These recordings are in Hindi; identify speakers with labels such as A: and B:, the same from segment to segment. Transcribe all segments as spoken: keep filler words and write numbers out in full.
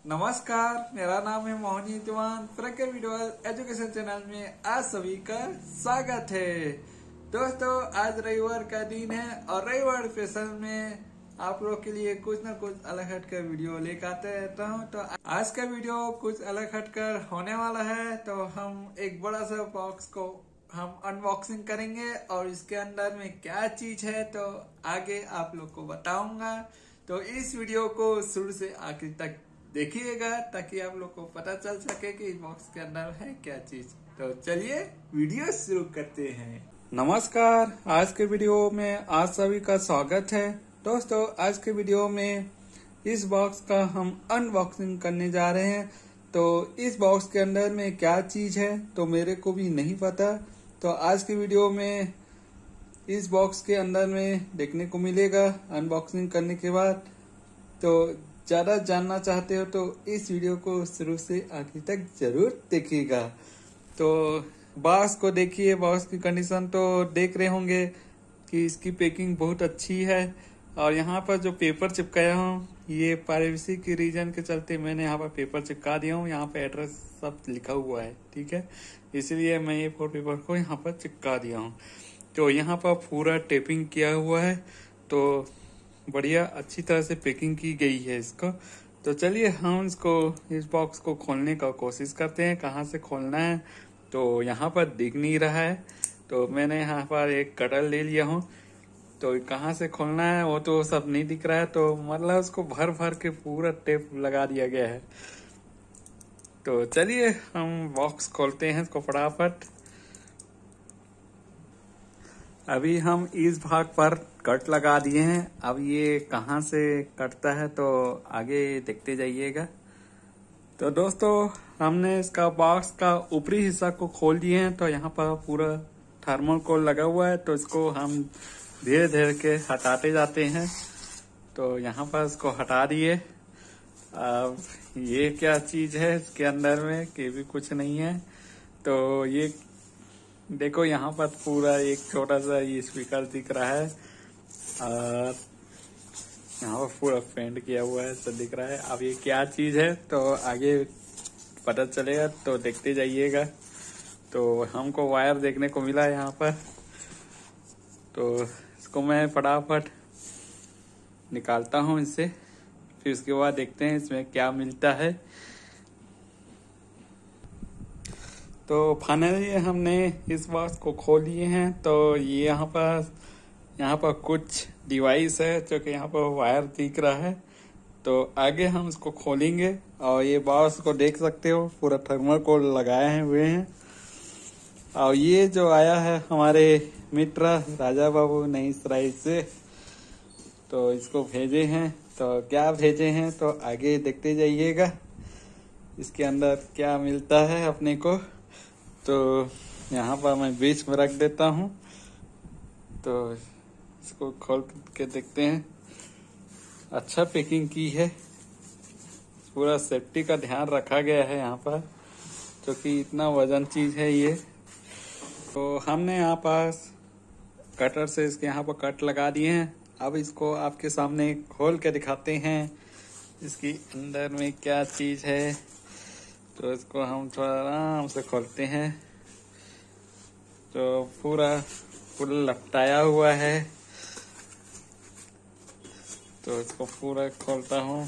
A: नमस्कार, मेरा नाम है मोहनी जवान। प्रज्ञा वीडियो एजुकेशन चैनल में आज सभी का स्वागत है। दोस्तों, आज रविवार का दिन है और रविवार स्पेशल में आप लोग के लिए कुछ न कुछ अलग हटकर वीडियो लेकर आते रहता हूँ। तो आज का वीडियो कुछ अलग हटकर होने वाला है। तो हम एक बड़ा सा बॉक्स को हम अनबॉक्सिंग करेंगे और इसके अंदर में क्या चीज है तो आगे आप लोग को बताऊंगा। तो इस वीडियो को शुरू से आखिर तक देखिएगा ताकि आप लोग को पता चल सके कि इस बॉक्स के अंदर है क्या चीज। तो चलिए वीडियो शुरू करते हैं। नमस्कार, आज के वीडियो में आप सभी का स्वागत है। दोस्तों, आज के वीडियो में इस बॉक्स का हम अनबॉक्सिंग करने जा रहे हैं। तो इस बॉक्स के अंदर में क्या चीज है तो मेरे को भी नहीं पता। तो आज के वीडियो में इस बॉक्स के अंदर में देखने को मिलेगा अनबॉक्सिंग करने के बाद। तो ज्यादा जानना चाहते हो तो इस वीडियो को शुरू से आखिर तक जरूर देखिएगा। तो बॉक्स को देखिए, बॉक्स की कंडीशन तो देख रहे होंगे कि इसकी पैकिंग बहुत अच्छी है। और यहाँ पर जो पेपर चिपकाया हूँ, ये प्राइवेसी के रीजन के चलते मैंने यहाँ पर पेपर चिपका दिया हूँ। यहाँ पे एड्रेस सब लिखा हुआ है, ठीक है, इसलिए मैं ये फोर पेपर को यहाँ पर चिपका दिया हूँ। तो यहाँ पर पूरा टेपिंग किया हुआ है, तो बढ़िया अच्छी तरह से पैकिंग की गई है इसको। तो चलिए हम इसको इस बॉक्स को खोलने का कोशिश करते हैं। कहाँ से खोलना है तो यहाँ पर दिख नहीं रहा है, तो मैंने यहाँ पर एक कटर ले लिया हूँ। तो कहाँ से खोलना है वो तो सब नहीं दिख रहा है, तो मतलब उसको भर भर के पूरा टेप लगा दिया गया है। तो चलिए हम बॉक्स खोलते हैं इसको फटाफट। अभी हम इस भाग पर कट लगा दिए हैं। अब ये कहाँ से कटता है तो आगे देखते जाइएगा। तो दोस्तों, हमने इसका बॉक्स का ऊपरी हिस्सा को खोल दिए हैं। तो यहाँ पर पूरा थर्मोकोल लगा हुआ है, तो इसको हम धीरे धीरे के हटाते जाते हैं। तो यहाँ पर इसको हटा दिए। अब ये क्या चीज है इसके अंदर में कि भी कुछ नहीं है। तो ये देखो, यहाँ पर पूरा एक छोटा सा ये स्पीकर दिख रहा है और यहाँ पर पूरा पेंट किया हुआ है, सब दिख रहा है। अब ये क्या चीज है तो आगे पता चलेगा, तो देखते जाइएगा। तो हमको वायर देखने को मिला है यहाँ पर, तो इसको मैं फटाफट निकालता हूँ इससे, फिर उसके बाद देखते हैं इसमें क्या मिलता है। तो फाइनली हमने इस बॉक्स को खोल लिए हैं। तो ये यहाँ पर यहाँ पर कुछ डिवाइस है जो कि यहाँ पर वायर दिख रहा है। तो आगे हम इसको खोलेंगे और ये बॉक्स को देख सकते हो, पूरा थर्मोकोल लगाए हुए हैं। और ये जो आया है हमारे मित्र राजा बाबू नई सराय से, तो इसको भेजे हैं। तो क्या भेजे हैं तो आगे देखते जाइएगा इसके अंदर क्या मिलता है अपने को। तो यहाँ पर मैं बीच में रख देता हूँ, तो इसको खोल के देखते हैं। अच्छा पैकिंग की है, पूरा सेफ्टी का ध्यान रखा गया है यहाँ पर, क्योंकि इतना वजन चीज है ये। तो हमने यहाँ पास कटर से इसके यहाँ पर कट लगा दिए हैं। अब इसको आपके सामने खोल के दिखाते हैं इसकी अंदर में क्या चीज है। तो इसको हम थोड़ा आराम से खोलते हैं। तो पूरा पूरा लपटाया हुआ है, तो इसको पूरा खोलता हूँ,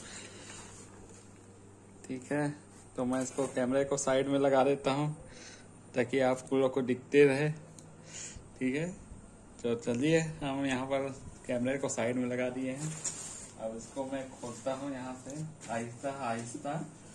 A: ठीक है। तो मैं इसको कैमरे को साइड में लगा देता हूँ ताकि आप लोग को दिखते रहे, ठीक है। तो चलिए हम यहाँ पर कैमरे को साइड में लगा दिए हैं। अब इसको मैं खोलता हूँ यहाँ से आहिस्ता आहिस्ता।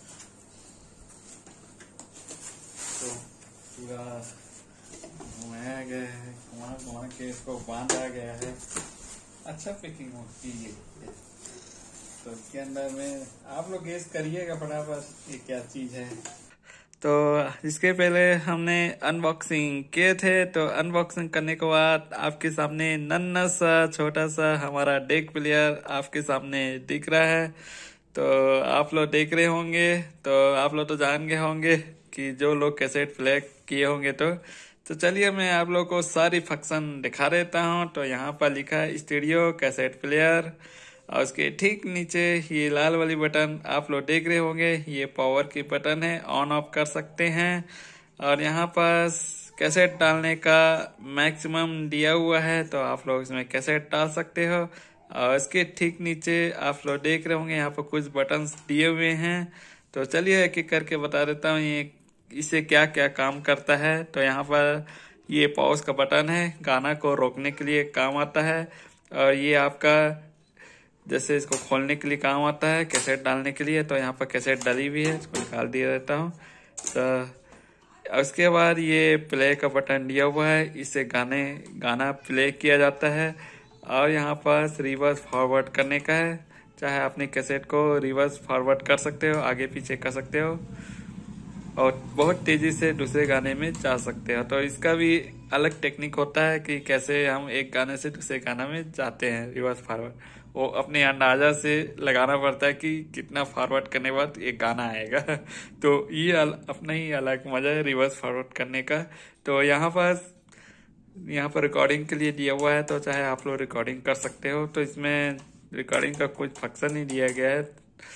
A: तो पूरा घुमाया गया है, घुमा घुमा के इसको बांधा गया है। अच्छा पैकिंग होती है। तो इसके अंदर में आप लोग गेस करिएगा फटाफट ये क्या चीज है। तो इसके पहले हमने अनबॉक्सिंग किए थे। तो अनबॉक्सिंग करने के बाद आपके सामने नन्हा सा छोटा सा हमारा डेक प्लेयर आपके सामने दिख रहा है। तो आप लोग देख रहे होंगे, तो आप लोग तो जान गए होंगे कि जो लोग कैसेट प्ले किए होंगे। तो तो चलिए मैं आप लोगों को सारी फंक्शन दिखा देता हूँ। तो यहाँ पर लिखा है स्टूडियो कैसेट प्लेयर और उसके ठीक नीचे ये लाल वाली बटन आप लोग देख रहे होंगे, ये पावर की बटन है, ऑन ऑफ कर सकते हैं। और यहाँ पर कैसेट डालने का मैक्सिमम दिया हुआ है, तो आप लोग इसमें कैसेट डाल सकते हो। और इसके ठीक नीचे आप लोग देख रहे होंगे यहाँ पर कुछ बटन्स दिए हुए हैं। तो चलिए एक एक करके बता देता हूँ ये इससे क्या क्या काम करता है। तो यहाँ पर ये पॉज का बटन है, गाना को रोकने के लिए काम आता है। और ये आपका जैसे इसको खोलने के लिए काम आता है, कैसेट डालने के लिए। तो यहाँ पर कैसेट डाली हुई है, इसको निकाल दिया रहता हूँ। तो उसके बाद ये प्ले का बटन दिया हुआ है, इससे गाने गाना प्ले किया जाता है। और यहाँ पर रिवर्स फॉरवर्ड करने का है, चाहे अपने कैसेट को रिवर्स फॉरवर्ड कर सकते हो, आगे पीछे कर सकते हो और बहुत तेजी से दूसरे गाने में जा सकते हो। तो इसका भी अलग टेक्निक होता है कि कैसे हम एक गाने से दूसरे गाना में जाते हैं रिवर्स फॉरवर्ड। वो अपने अंदाजा से लगाना पड़ता है कि कितना फॉरवर्ड करने के बाद एक गाना आएगा। तो ये अपना ही अलग मजा है रिवर्स फॉरवर्ड करने का। तो यहाँ पर यहाँ पर रिकॉर्डिंग के लिए दिया हुआ है, तो चाहे आप लोग रिकॉर्डिंग कर सकते हो। तो इसमें रिकॉर्डिंग का कुछ फंक्शन नहीं दिया गया है।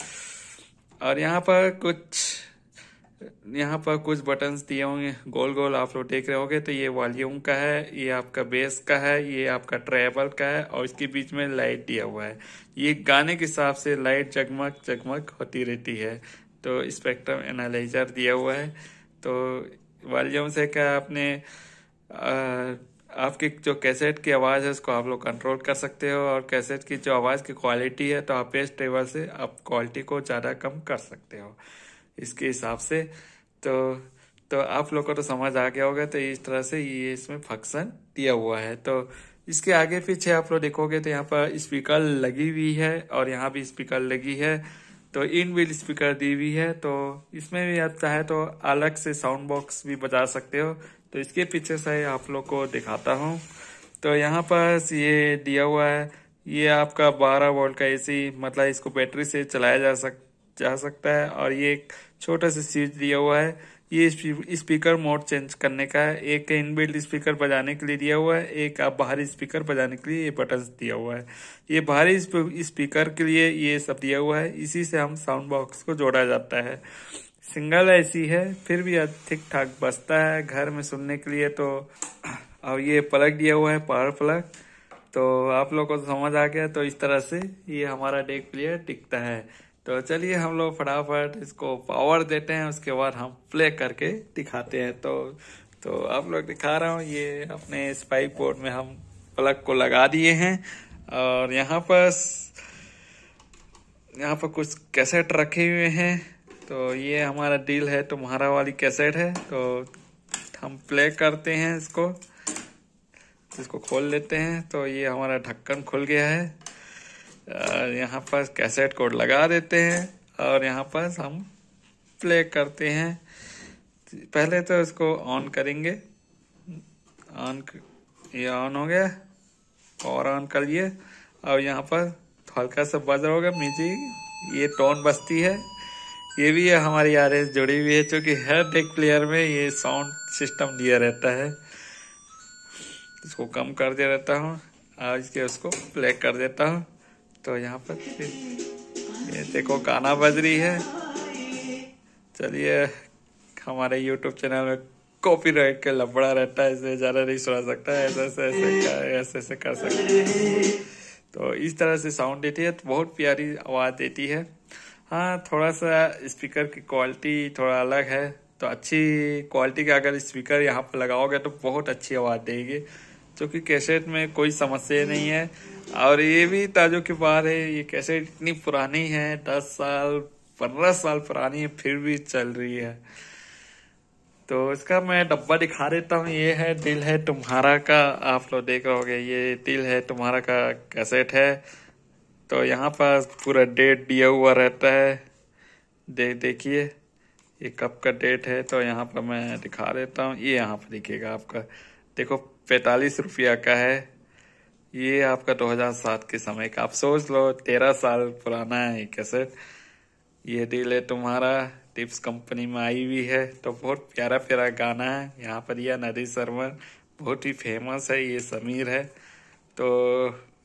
A: और यहाँ पर कुछ यहाँ पर कुछ बटन्स दिए होंगे गोल गोल, आप लोग देख रहे होंगे। तो ये वॉल्यूम का है, ये आपका बेस का है, ये आपका ट्रेबल का है और इसके बीच में लाइट दिया हुआ है। ये गाने के हिसाब से लाइट जगमग जगमग होती रहती है। तो स्पेक्ट्रम एनालाइजर दिया हुआ है। तो वॉल्यूम से क्या आपने आ, आपकी जो कैसेट की आवाज़ है उसको आप लोग कंट्रोल कर सकते हो। और कैसेट की जो आवाज़ की क्वालिटी है, तो आप बेस टेबल से आप क्वालिटी को ज़्यादा कम कर सकते हो इसके हिसाब से। तो तो आप लोग को तो समझ आ गया होगा। तो इस तरह से ये इसमें फंक्शन दिया हुआ है। तो इसके आगे पीछे आप लोग देखोगे तो यहाँ पर स्पीकर लगी हुई है और यहाँ भी स्पीकर लगी है। तो इनबिल्ट स्पीकर दी हुई है। तो इसमें भी आप चाहे तो अलग से साउंड बॉक्स भी बजा सकते हो। तो इसके पीछे से आप लोग को दिखाता हूँ। तो यहाँ पर ये दिया हुआ है, ये आपका बारह वोल्ट का एसी, मतलब इसको बैटरी से चलाया जा सकता जा सकता है। और ये एक छोटा सा स्विच दिया हुआ है, ये स्पीकर मोड चेंज करने का है। एक इनबिल्ट स्पीकर बजाने के लिए दिया हुआ है, एक आप बाहरी स्पीकर बजाने के लिए ये बटन दिया हुआ है। ये बाहरी स्पीकर के लिए ये सब दिया हुआ है, इसी से हम साउंड बॉक्स को जोड़ा जाता है। सिंगल ऐसी है, फिर भी ठीक ठाक बजता है घर में सुनने के लिए। तो और ये प्लग दिया हुआ है, पावर प्लग। तो आप लोग को समझ आ गया। तो इस तरह से ये हमारा डेक प्लेयर दिखता है। तो चलिए हम लोग फटाफट इसको पावर देते हैं, उसके बाद हम प्ले करके दिखाते हैं। तो तो आप लोग दिखा रहा हूँ, ये अपने स्पाइक बोर्ड में हम प्लग को लगा दिए हैं। और यहाँ पर यहाँ पर कुछ कैसेट रखे हुए हैं। तो ये हमारा दिल है तुम्हारा वाली कैसेट है। तो हम प्ले करते हैं इसको, इसको खोल लेते हैं। तो ये हमारा ढक्कन खुल गया है। यहाँ पर कैसेट कोड लगा देते हैं और यहाँ पर हम प्ले करते हैं। पहले तो इसको ऑन करेंगे, ऑन, ये ऑन हो गया और ऑन कर लिए। और यहाँ पर हल्का सा बज रहा होगा म्यूजिक, ये टोन बजती है। ये भी है हमारी आर एस जुड़ी हुई है, क्योंकि हर डेक प्लेयर में ये साउंड सिस्टम दिया रहता है। इसको कम कर दे रहता हूँ और इसके उसको प्ले कर देता हूँ। तो यहाँ पर ये देखो गाना बज रही है। चलिए, हमारे यूट्यूब चैनल में कॉपीराइट का लफड़ा रहता है, इसलिए ज़्यादा नहीं सुना सकता है। ऐसे ऐसे ऐसे ऐसे ऐसे कर सकते हैं। तो इस तरह से साउंड देती है, तो बहुत प्यारी आवाज़ देती है। हाँ, थोड़ा सा स्पीकर की क्वालिटी थोड़ा अलग है। तो अच्छी क्वालिटी का अगर स्पीकर यहाँ पर लगाओगे तो बहुत अच्छी आवाज़ देगी, क्योंकि कैसेट में कोई समस्या नहीं है। और ये भी ताजों की बात है, ये कैसेट इतनी पुरानी है, दस साल पंद्रह साल पुरानी है, फिर भी चल रही है। तो इसका मैं डब्बा दिखा देता हूँ। ये है दिल है तुम्हारा का, आप लोग देख रहे होगे, ये दिल है तुम्हारा का कैसेट है। तो यहाँ पर पूरा डेट दिया हुआ रहता है। दे देखिए ये कब का डेट है। तो यहाँ पर मैं दिखा देता हूँ, ये यहाँ पर दिखेगा आपका, देखो पैंतालीस रुपया का है। ये आपका दो हज़ार सात के समय का, आप सोच लो तेरह साल पुराना है ये कैसेट। ये दिल है तुम्हारा टिप्स कंपनी में आई हुई है। तो बहुत प्यारा प्यारा गाना है। यहाँ पर यह नदी शर्मा बहुत ही फेमस है, ये समीर है। तो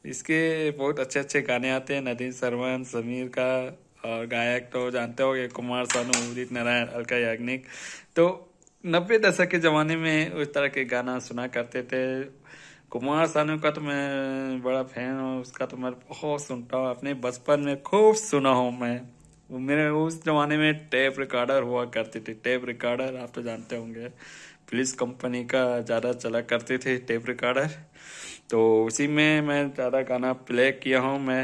A: इसके बहुत अच्छे अच्छे गाने आते हैं, नदीम सरवन, समीर का, और गायक तो जानते होंगे कुमार सानू, उदित नारायण, अलका याग्निक। तो नब्बे दशक के जमाने में उस तरह के गाना सुना करते थे। कुमार सानू का तो मैं बड़ा फैन हूँ, उसका तो मैं बहुत सुनता हूँ, अपने बचपन में खूब सुना हूँ मैं। मेरे उस जमाने में टेप रिकॉर्डर हुआ करती थी, टेप रिकॉर्डर आप तो जानते होंगे, फिलिप्स कंपनी का ज़्यादा चला करते थे टेप रिकॉर्डर। तो उसी में मैं ज़्यादा गाना प्ले किया हूँ मैं,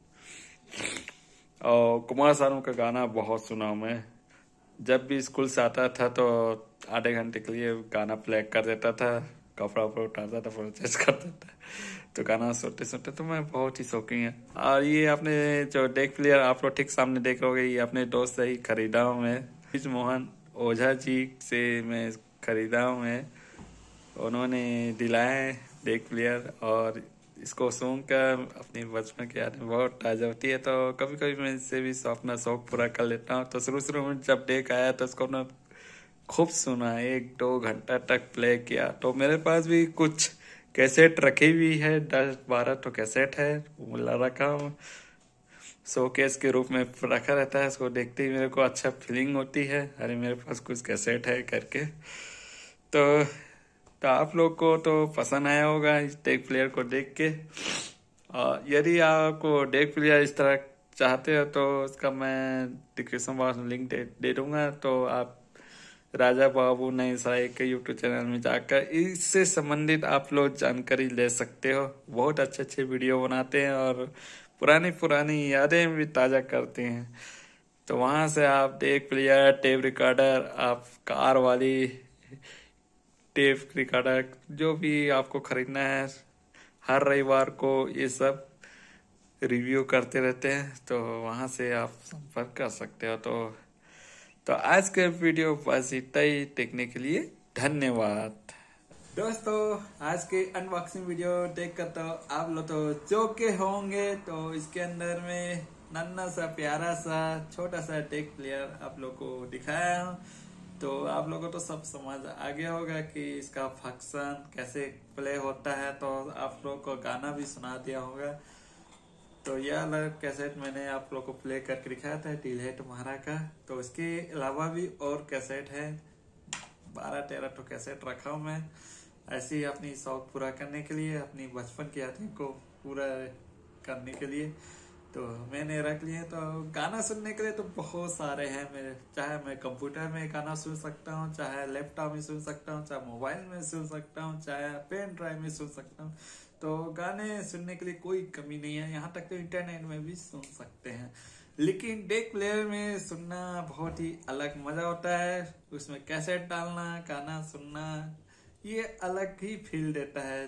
A: और कुमार सानू का गाना बहुत सुना हूँ मैं। जब भी स्कूल से आता था तो आधे घंटे के लिए गाना प्ले कर देता था, कपड़ा वपड़ा उठाता था, फिर चेंज कर देता, तो गाना सुनते सुनते तो मैं बहुत ही शौकीन है। और ये आपने जो डेक प्लेयर आप लोग ठीक सामने देख रहे होगे, ये अपने दोस्त से ही खरीदा हूँ मैं, ब्रिज मोहन ओझा जी से मैं खरीदा हूँ मैं। उन्होंने दिलाया है डेक प्लेयर, और इसको सुन कर अपनी बचपन की यादें बहुत ताज़ा होती है। तो कभी कभी मैं इससे भी अपना शौक पूरा कर लेता हूँ। तो शुरू शुरू में जब डेक आया तो उसको ना खूब सुना, एक दो घंटा तक प्ले किया। तो मेरे पास भी कुछ कैसेट रखी हुई है, दस बारह तो कैसेट है, मुला रखा हूँ, शोकेस के रूप में रखा रहता है। इसको देखते ही मेरे को अच्छा फीलिंग होती है, अरे मेरे पास कुछ कैसेट है करके। तो तो आप लोग को तो पसंद आया होगा इस डेक प्लेयर को देख के। और यदि आपको डेक प्लेयर इस तरह चाहते हो तो उसका मैं डिस्क्रिप्शन बॉक्स में लिंक दे, दे दूंगा। तो आप राजा बाबू नई साई के यूट्यूब चैनल में जाकर इससे संबंधित आप लोग जानकारी ले सकते हो। बहुत अच्छे अच्छे वीडियो बनाते हैं और पुरानी पुरानी यादें भी ताज़ा करते हैं। तो वहाँ से आप डेक प्लेयर, टेप रिकॉर्डर, आप कार वाली टेप रिकॉर्डर, जो भी आपको खरीदना है, हर रविवार को ये सब रिव्यू करते रहते हैं। तो वहाँ से आप संपर्क कर सकते हो। तो तो आज के वीडियो बस इतना ही, देखने के लिए धन्यवाद। दोस्तों, आज के अनबॉक्सिंग वीडियो देख कर तो आप लोग तो चौंके होंगे। तो इसके अंदर में नन्ना सा प्यारा सा छोटा सा डेक प्लेयर आप लोग को दिखाया हूँ। तो आप लोगों को तो सब समझ आ गया होगा कि इसका फंक्शन कैसे प्ले होता है। तो आप लोग को गाना भी सुना दिया होगा। तो यह अलग कैसेट मैंने आप लोग को प्ले करके दिखाया था, ढीले तुम्हारा का। तो इसके अलावा भी और कैसेट है, बारह तेरह तो कैसेट रखा हूँ मैं, ऐसे ही अपनी शौक पूरा करने के लिए, अपनी बचपन की यादें को पूरा करने के लिए तो मैंने रख लिए। तो गाना सुनने के लिए तो बहुत सारे हैं मेरे, चाहे मैं कंप्यूटर में गाना सुन सकता हूँ, चाहे लैपटॉप में सुन सकता हूँ, चाहे मोबाइल में सुन सकता हूँ, चाहे पेन ड्राइव में सुन सकता हूँ। तो गाने सुनने के लिए कोई कमी नहीं है, यहाँ तक तो इंटरनेट में भी सुन सकते हैं। लेकिन डेक प्लेयर में सुनना बहुत ही अलग मजा होता है। उसमें कैसेट डालना, गाना सुनना, ये अलग ही फील देता है।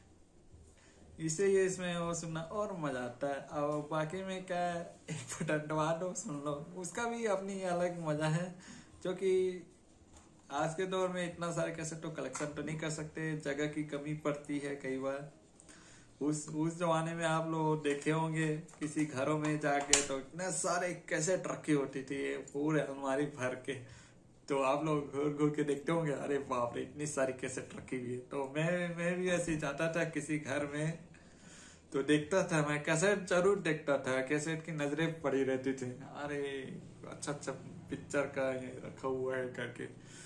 A: इसे ये इसमें वो सुनना और मजा आता है। और बाकी में क्या है, एक बटन दबा दो सुन लो, उसका भी अपनी अलग मजा है। जो कि आज के दौर में इतना सारे कैसेट तो कलेक्शन तो नहीं कर सकते, जगह की कमी पड़ती है कई बार। उस उस जमाने में आप लोग देखे होंगे किसी घरों में जाके तो इतने सारे कैसेट रखी होती थी पूरे अलमारी भर के। तो आप लोग घूर घूर के देखते होंगे, अरे बाप रे इतनी सारी कैसेट रखी हुई है। तो मैं मैं भी ऐसे जाता था किसी घर में तो देखता था, मैं कैसेट जरूर देखता था, कैसेट की नजरें पड़ी रहती थी, अरे अच्छा अच्छा पिक्चर का ये रखा हुआ है करके।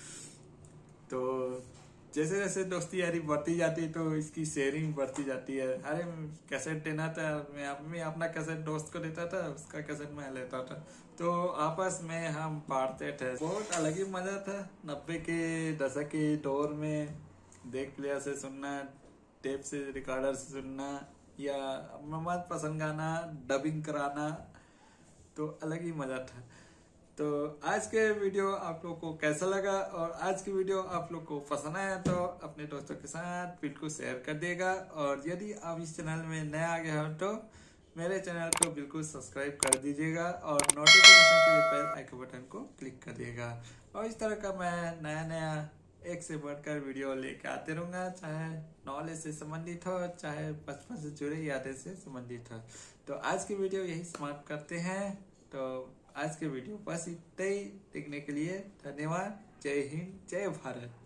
A: तो जैसे जैसे दोस्ती यारी बढ़ती जाती तो इसकी शेयरिंग बढ़ती जाती है। अरे कैसेट देना था, मैं मैं अपना कैसेट दोस्त को देता था, उसका कैसेट मैं लेता था। तो आपस में हम बांटते थे, बहुत अलग ही मजा था। नब्बे के दशक के दौर में डेक प्लेयर से सुनना, टेप से रिकॉर्डर से सुनना, या मन पसंद गाना डबिंग कराना, तो अलग ही मजा था। तो आज के वीडियो आप लोग को कैसा लगा, और आज की वीडियो आप लोग को पसंद आया तो अपने दोस्तों के साथ बिल्कुल शेयर कर देगा। और यदि आप इस चैनल में नए आ गए हो तो मेरे चैनल को बिल्कुल सब्सक्राइब कर दीजिएगा और नोटिफिकेशन के लिए बेल आइकन बटन को क्लिक कर दिएगा। और इस तरह का मैं नया नया एक से बढ़कर वीडियो लेके आते रहूंगा, चाहे नॉलेज से संबंधित हो, चाहे बचपन से जुड़े यादें से संबंधित हो। तो आज की वीडियो यही समाप्त करते हैं। तो आज के वीडियो बस इतना ही, देखने के लिए धन्यवाद। जय हिंद, जय भारत।